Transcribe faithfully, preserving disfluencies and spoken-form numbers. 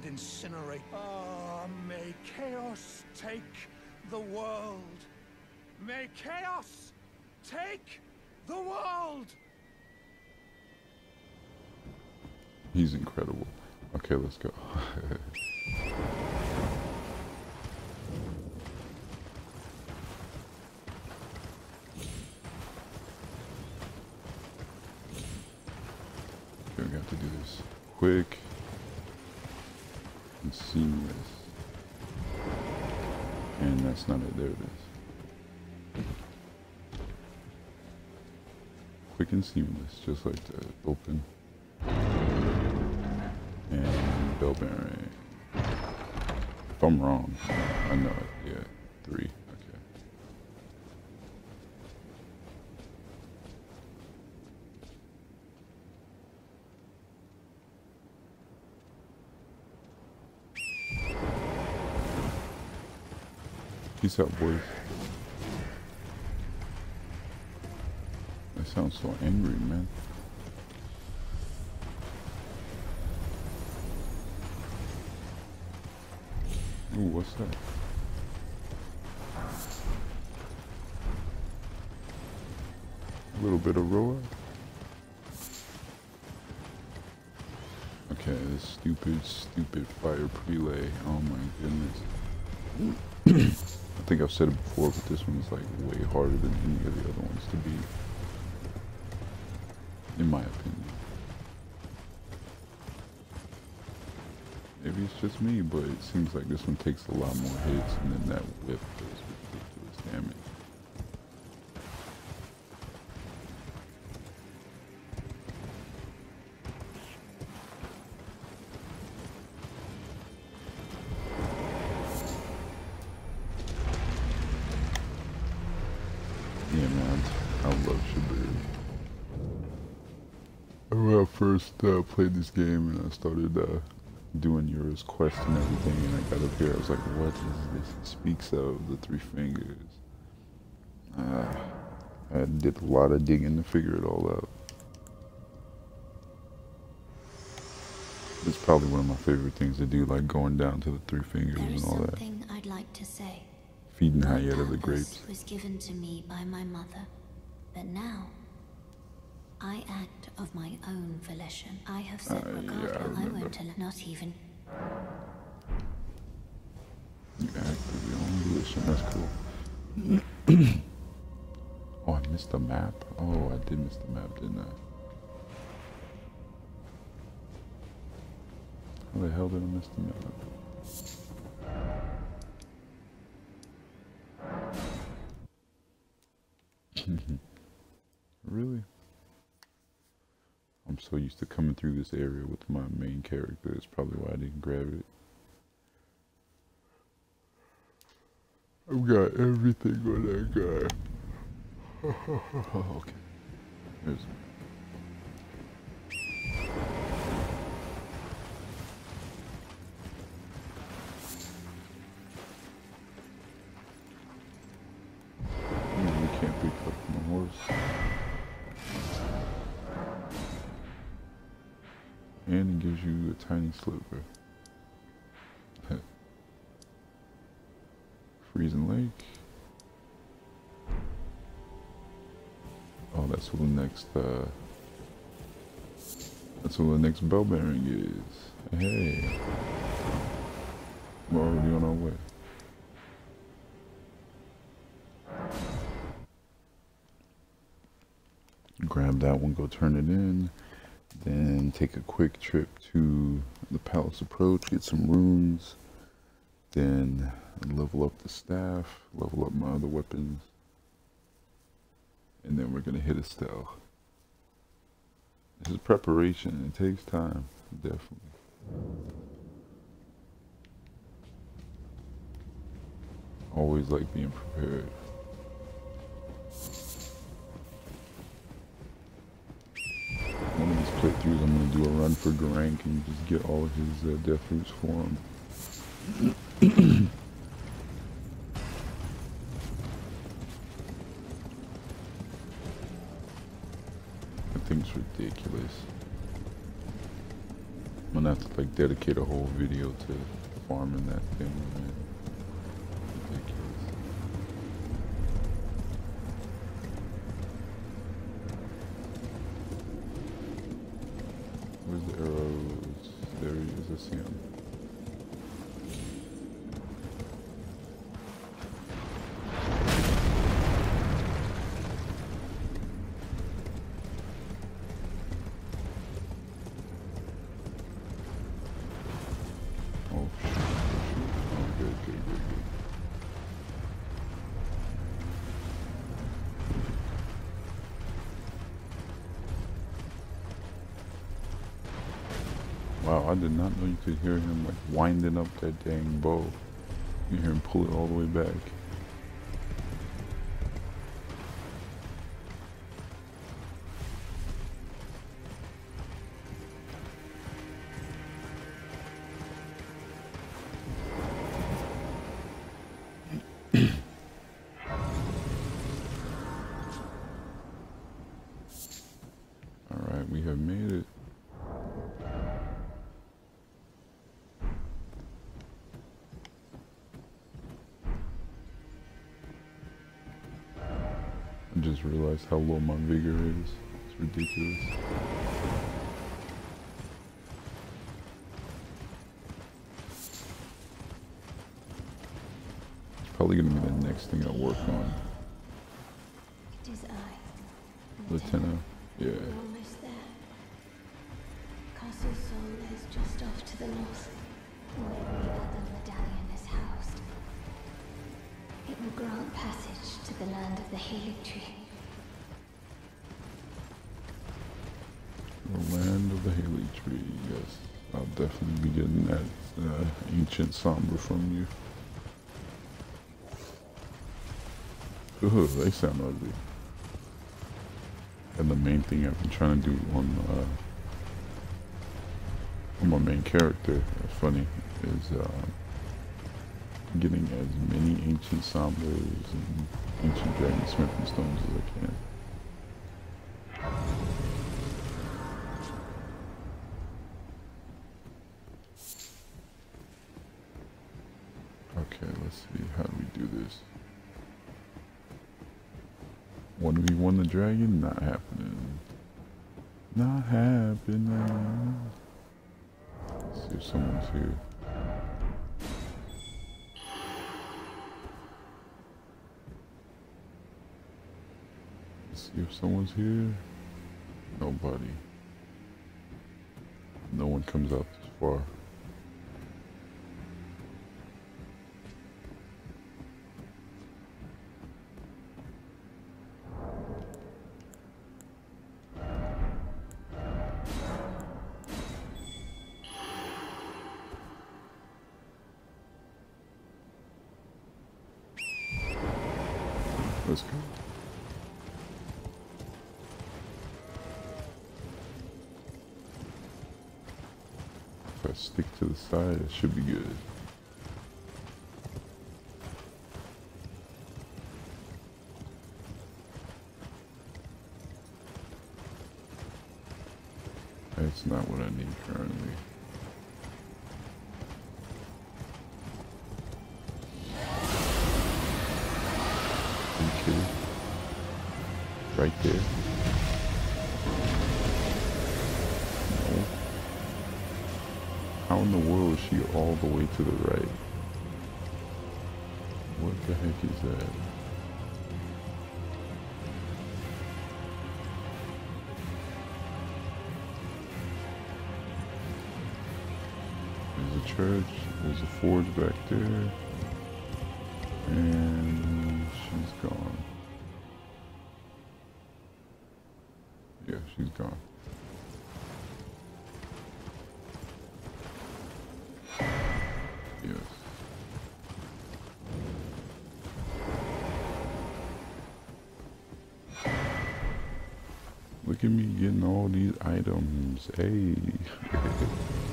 incinerate. Ah, may chaos take the world. May chaos take the world! He's incredible. Okay, let's go. Okay, we got to do this quick and seamless. And that's not it. There it is. Quick and seamless, just like that. Open. And bell bearing. If I'm wrong, I know it. Yeah, three. Okay. Peace out, boys. They sound so angry, man. Ooh, what's that? A little bit of roar. Okay, this stupid, stupid fire prelay. Oh my goodness. I think I've said it before, but this one is like way harder than any of the other ones to beat. In my opinion. Maybe it's just me, but it seems like this one takes a lot more hits, and then that whip does ridiculous damage. Yeah, man, I love Somber. When I first uh, played this game and I started uh, doing Yura's quest and everything, and I got up here, I was like, what is this? It speaks of the three fingers. Uh, I did a lot of digging to figure it all out. It's probably one of my favorite things to do, like going down to the three fingers and all that. There is something I'd like to say. Feeding My Hayata the purpose grapes. was given to me by my mother, but now I act of my own volition. I have set Uh, yeah, Ricardo. I I, remember. won't allow, not even. You act of your own volition. That's cool. Oh, I missed the map. Oh, I did miss the map, didn't I? How the hell did I miss the map? Really? I'm so used to coming through this area with my main character. That's probably why I didn't grab it. I've got everything on that guy. Okay. There's you can't pick up my horse. And it gives you a tiny sliver. Freezing Lake. Oh, that's what the next, uh, that's what the next bell bearing is. Hey. We're already on our way. Grab that one, go turn it in. Then take a quick trip to the Palace Approach, get some runes. Then level up the staff, level up my other weapons. And then we're gonna hit Estelle. This is preparation, it takes time, definitely. Always like being prepared. One of these playthroughs I'm gonna do a run for Garank and just get all his uh, death roots for him. That thing's ridiculous. I'm gonna have to like dedicate a whole video to farming that thing, man. Ridiculous. Where's the arrows? There he is, I see him. Oh shoot, oh shoot. Oh good, good, good, good. Wow, I did not know you could hear him like winding up that dang bow. You hear him pull it all the way back. Alright, we have made it. I just realized how low my vigor is. It's ridiculous. It's probably gonna be the next thing I work on. It is I, Lieutenant. Yeah. We're almost there. Castle Somber is just off to the north, where the other medallion is housed. It will grant passage to the land of the Healing Tree. The land of the Haley Tree, yes. I'll definitely be getting that uh, ancient Somber from you. Ugh, they sound ugly. And the main thing I've been trying to do on, uh, on my main character, uh, funny, is uh, getting as many ancient Sombers and ancient dragon smithing stones as I can. Okay, let's see, how do we do this? one v one the dragon? Not happening. Not happening. Let's see if someone's here. Let's see if someone's here. Nobody. No one comes out this far. Let's go. If I stick to the side, it should be good. That's not what I need currently. Okay. Right there. No. How in the world is she all the way to the right? What the heck is that? There's a church, there's a forge back there, and she's gone. Yeah, she's gone. Yes. Look at me getting all these items. Hey.